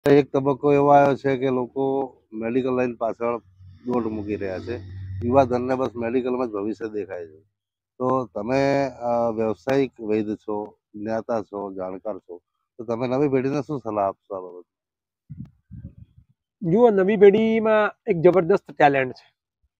એક તબક્કો એવો આવ્યો છે કે લોકો મેડિકલ લાઈન પાછળ દોડ મૂકી રહ્યા છે. યુવાધનને બસ મેડિકલમાં જ ભવિષ્ય દેખાય છે. તો તમે વ્યવસાયિક વૈદ્ય છો, જ્ઞાતા છો, જાણકાર છો, તો તમે નવી પેઢીને શું સલાહ આપશો આ બાબતે? જુઓ, નવી પેઢીમાં એક જબરદસ્ત ટેલેન્ટ છે.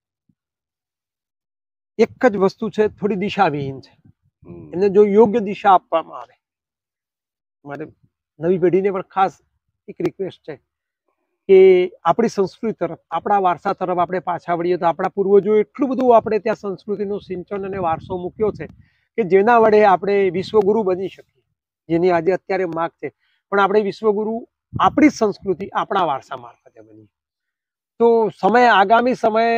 એક જ વસ્તુ છે, થોડી દિશાવિહીન છે. એને જો યોગ્ય દિશા આપવામાં આવે, મારે નવી પેઢીને પણ ખાસ એક રિક્વેસ્ટ છે કે આપણી સંસ્કૃતિ તરફ, આપણા વારસા તરફ આપણે પાછા વળીએ તો આપણા પૂર્વજો એટલું બધું આપણે ત્યાં સંસ્કૃતિનું સિંચન અને વારસો મૂક્યો છે કે જેના વડે આપણે વિશ્વગુરુ બની શકીએ, જેની આજે અત્યારે માગ છે. પણ આપણે વિશ્વગુરુ આપણી સંસ્કૃતિ, આપણા વારસા મારફતે બની. તો સમય, આગામી સમયે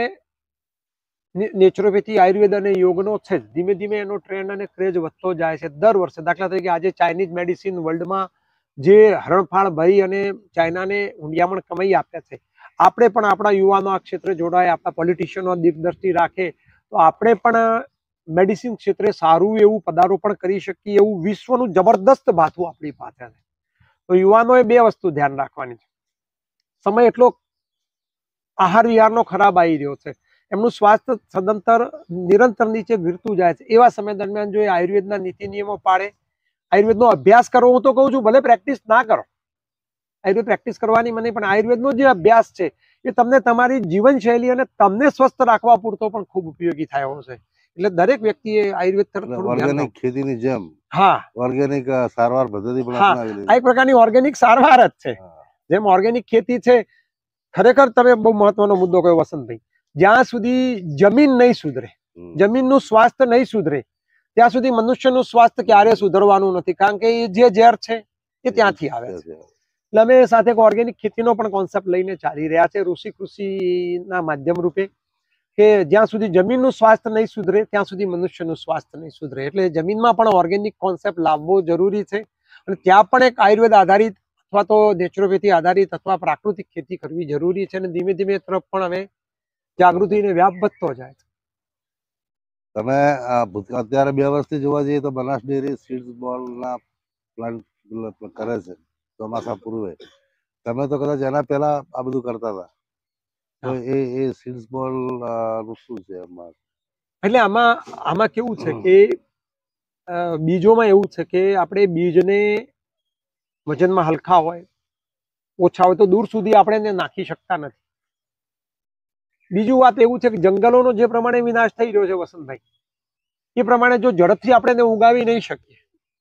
નેચરોપેથી, આયુર્વેદ અને યોગનો છે. ધીમે ધીમે એનો ટ્રેન્ડ અને ક્રેઝ વધતો જાય છે દર વર્ષે. દાખલા તરીકે આજે ચાઇનીઝ મેડિસિન વર્લ્ડમાં જે હરણફાળ ભરી અને ચાઇનાને ઊંડિયામણ કમાઈ આપ્યા છે, આપણે પણ આપણા યુવાનો આ ક્ષેત્રે જોડાય, આપણા પોલિટિશિયનો દિગ્દ્રષ્ટિ રાખે તો આપણે પણ મેડિસિન ક્ષેત્રે સારું એવું પદારોપણ કરી શકીએ એવું વિશ્વનું જબરદસ્ત ભાથું આપણી પાસે છે. તો યુવાનોએ બે વસ્તુ ધ્યાન રાખવાની છે. સમય એટલો આહાર વિહારનો ખરાબ આવી રહ્યો છે, એમનું સ્વાસ્થ્ય સદંતર નિરંતર નીચે ગીરતું જાય છે. એવા સમય દરમિયાન જો આયુર્વેદના નીતિ નિયમો પાડે, આયુર્વેદનો અભ્યાસ કરો, હું તો કહું છું ભલે પ્રેક્ટિસ ના કરો, આયુર્વેદ પ્રેક્ટિસ કરવાની મને, પણ આયુર્વેદનો જે અભ્યાસ છે એ તમને તમારી જીવનશૈલી અને તમને સ્વસ્થ રાખવા પૂરતો પણ ખૂબ ઉપયોગી થયો છે. એટલે દરેક વ્યક્તિએ આયુર્વેદ તરફ થોડું ધ્યાન ઓર્ગેનિક ખેતીની જેમ હા ઓર્ગેનિક સારવાર પદ્ધતિ પણ હા અપનાવી આ એક પ્રકારની ઓર્ગેનિક સારવાર જ છે. જેમ ઓર્ગેનિક ખેતી છે, ખરેખર તમે બહુ મહત્વનો મુદ્દો કહ્યો વસંતભાઈ. જ્યાં સુધી જમીન નહીં સુધરે, જમીનનું સ્વાસ્થ્ય નહીં સુધરે, ત્યાં સુધી મનુષ્યનું સ્વાસ્થ્ય ક્યારે સુધરવાનું નથી. કારણ કે એ જે ઝેર છે એ ત્યાંથી આવે છે. એટલે અમે સાથે ઓર્ગેનિક ખેતીનો પણ કોન્સેપ્ટ લઈને ચાલી રહ્યા છે, ઋષિ કૃષિના માધ્યમ રૂપે, કે જ્યાં સુધી જમીનનું સ્વાસ્થ્ય નહીં સુધરે ત્યાં સુધી મનુષ્યનું સ્વાસ્થ્ય નહીં સુધરે. એટલે જમીનમાં પણ ઓર્ગેનિક કોન્સેપ્ટ લાવવો જરૂરી છે. અને ત્યાં પણ એક આયુર્વેદ આધારિત અથવા તો નેચરોપેથી આધારિત અથવા પ્રાકૃતિક ખેતી કરવી જરૂરી છે. અને ધીમે ધીમે તરફ પણ હવે જાગૃતિને વ્યાપ વધતો જાય છે. તમે અત્યારે 2 વર્ષથી જોવા જઈએ તો બનાસ ડેરી સીડ્સ બોલના પ્લાન્ટ કરે છે ચોમાસા પૂર્વે. તમે તો કદાચ એના પહેલા આ બધું કરતા હતા, તો એ સીડ્સ બોલ નું શું છે એમાં? એટલે આમાં કેવું છે કે બીજોમાં એવું છે કે આપણે બીજને વજનમાં હલકા હોય, ઓછા હોય તો દૂર સુધી આપણે એને નાખી શકતા નથી. બીજું વાત એવું છે કે જંગલોનો જે પ્રમાણે વિનાશ થઈ રહ્યો છે વસંતભાઈ, એ પ્રમાણે જો ઝડપથી આપણે એને ઉગાવી નહીં શકીએ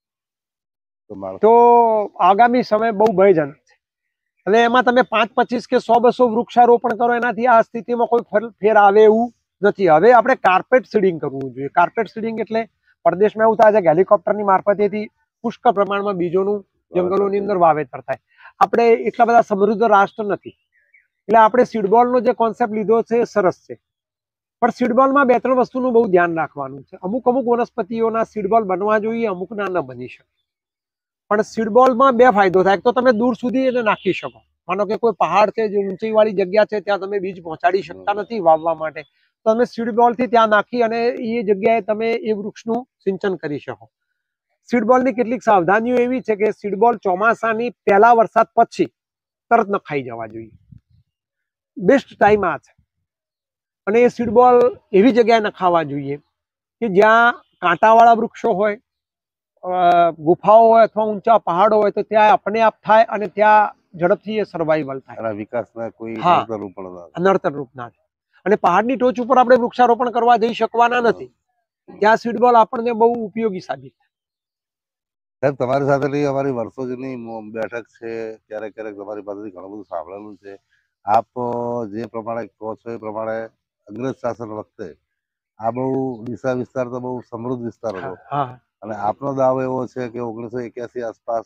તો આગામી સમય બહુ ભયજનક છે. અને એમાં તમે 5, 25 કે 100, 200 વૃક્ષારોપણ કરો, એનાથી આ સ્થિતિમાં કોઈ ફેર આવે એવું નથી. હવે આપણે કાર્પેટ સીડિંગ કરવું જોઈએ. કાર્પેટ સીડિંગ એટલે પરદેશમાં એવું થાય છે કે હેલિકોપ્ટરની મારફતેથી પુષ્કળ પ્રમાણમાં બીજોનું જંગલોની અંદર વાવેતર થાય. આપણે એટલા બધા સમૃદ્ધ રાષ્ટ્ર નથી, એટલે આપણે સીડબોલનો જે કોન્સેપ્ટ લીધો છે એ સરસ છે. પણ સીડબોલમાં 2-3 વસ્તુનું બહુ ધ્યાન રાખવાનું છે. અમુક વનસ્પતિઓના સીડબોલ બનવા જોઈએ, અમુકના ન બની શકે. પણ સીડબોલમાં 2 ફાયદો થાય. એક તો તમે દૂર સુધી એને નાખી શકો. માનો કે કોઈ પહાડ છે, જે ઊંચાઈ વાળી જગ્યા છે, ત્યાં તમે બીજ પહોંચાડી શકતા નથી વાવવા માટે, તો તમે સીડબોલથી ત્યાં નાખી અને એ જગ્યાએ તમે એ વૃક્ષનું સિંચન કરી શકો. સીડબોલની કેટલીક સાવધાનીઓ એવી છે કે સીડબોલ ચોમાસાની પહેલા વરસાદ પછી તરત નખાઈ જવા જોઈએ. બેસ્ટ ટાઈમ આ છે. અને એ સીડબોલ એવી જગ્યાએ નખાવા જોઈએ કે જ્યાં કાંટાવાળા વૃક્ષો હોય, ગુફાઓ હોય અથવા ઊંચા પહાડો હોય, તો ત્યાં अपने आप થાય અને ત્યાં ઝડપથી એ સર્વાઈવલ થાય, વિકાસના કોઈ નડતર રૂપ ના થાય. અને પહાડની ટોચ ઉપર આપણે વૃક્ષારોપણ કરવા જઈ શકવાના નથી, ત્યાં સીડબોલ આપણને બહુ ઉપયોગી સાબિત થાય. સાહેબ, તમારી સાથેની અમારી વર્ષો જૂની બેઠક છે, ક્યારેક ક્યારેક તમારી પાસેથી ઘણું બધું સાંભળેલું છે. આપ જે પ્રમાણે કહો છો એ પ્રમાણે અંગ્રેજ શાસન વખતે આ બહુ ડીસા વિસ્તાર તો બહુ સમૃદ્ધ વિસ્તાર હતો, અને આપનો દાવો એવો છે કે 1981 આસપાસ,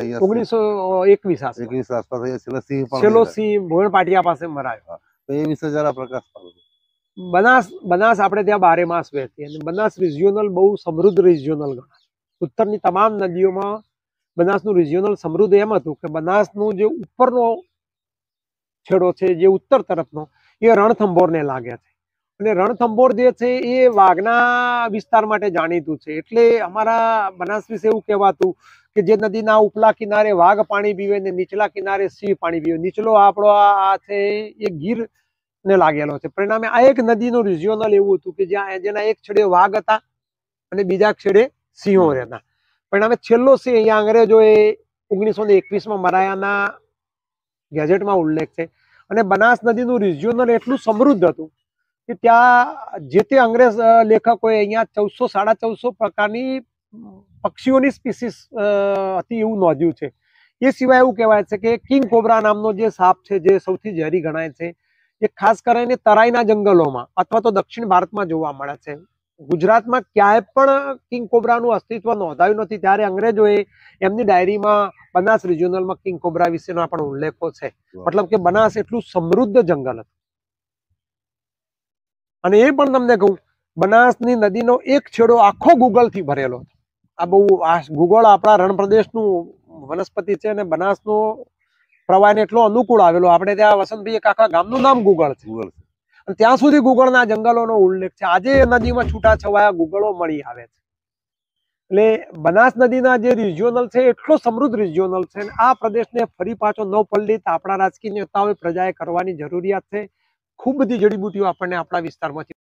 1921 આસપાસ છેલ્લો સિંહ ભોયણ પાટિયા પાસે મરાયો. તો એ વિશે જરા પ્રકાશ પાડો. બનાસ આપણે ત્યાં 12 માસ વહેતી, અને બનાસ રિજિયોનલ બહુ સમૃદ્ધ રિજિયોનલ ગણાય. ઉત્તરની તમામ નદીઓમાં બનાસનું રિજિયોનલ સમૃદ્ધ એમ હતું કે બનાસનું જે ઉપરનો છેડો છે, જે ઉત્તર તરફનો, એ રણથંભોરને લાગે છે. અને રણથંભોર જે છે એ વાઘના વિસ્તાર માટે જાણીતું છે. એટલે અમારા બનાસ વિશે એવું કહેવાતું કે જે નદીના ઉપલા કિનારે વાઘ પાણી પીવે ને નીચલા કિનારે સિંહ પાણી પીવે. નીચલો આપણો આ છે એ ગીર ને લાગેલો છે. પરિણામે આ એક નદીનું રિજિયોનલ એવું હતું કે જ્યાં જેના એક છેડે વાઘ હતા અને બીજા છેડે સિંહો રહેતા. પરિણામે છેલ્લો સિંહ અહીંયા અંગ્રેજોએ 1921માં મરાયાના ગેઝેટમાં ઉલ્લેખ છે. અને બનાસ નદીનું રિજિયોનલ એટલું સમૃદ્ધ હતું કે ત્યાં જે તે અંગ્રેજ લેખકોએ અહીંયા 1400-1450 પ્રકારની પક્ષીઓની સ્પીસીસ હતી એવું નોંધ્યું છે. એ સિવાય એવું કહેવાય છે કે કિંગ કોબ્રા નામનો જે સાપ છે જે સૌથી ઝેરી ગણાય છે એ ખાસ કરીને તરાઈના જંગલોમાં અથવા તો દક્ષિણ ભારતમાં જોવા મળે છે. ગુજરાતમાં ક્યાંય પણ કિંગ કોબ્રાનું અસ્તિત્વ નોંધાયું નથી. ત્યારે અંગ્રેજોએ એમની ડાયરીમાં બનાસ રિજિયોનલમાં કિંગ કોબ્રા વિશેના પણ ઉલ્લેખો છે. મતલબ કે બનાસ એટલું સમૃદ્ધ જંગલ હતું. અને એ પણ તમને કહું, બનાસની નદીનો એક છેડો આખો ગુગળથી ભરેલો હતો. આ બહુ આ ગુગળ આપણા રણ પ્રદેશનું વનસ્પતિ છે અને બનાસનો પ્રવાહને એટલો અનુકૂળ આવેલો. આપણે ત્યાં વસંતભાઈ એક આખા ગામનું નામ ગુગળ છે. અને ત્યાં સુધી ગુગળના જંગલોનો ઉલ્લેખ છે. આજે એ નદીમાં છૂટાછવાયા ગુગળો મળી આવે છે. એટલે બનાસ નદીના જે રિજિયોનલ છે એટલો સમૃદ્ધ રિજિયોનલ છે. આ પ્રદેશને ફરી પાછો નવપલ્લિત આપણા રાજકીય નેતાઓએ પ્રજાએ કરવાની જરૂરિયાત છે. ખૂબ બધી જડીબુટીઓ આપણને આપણા વિસ્તારમાંથી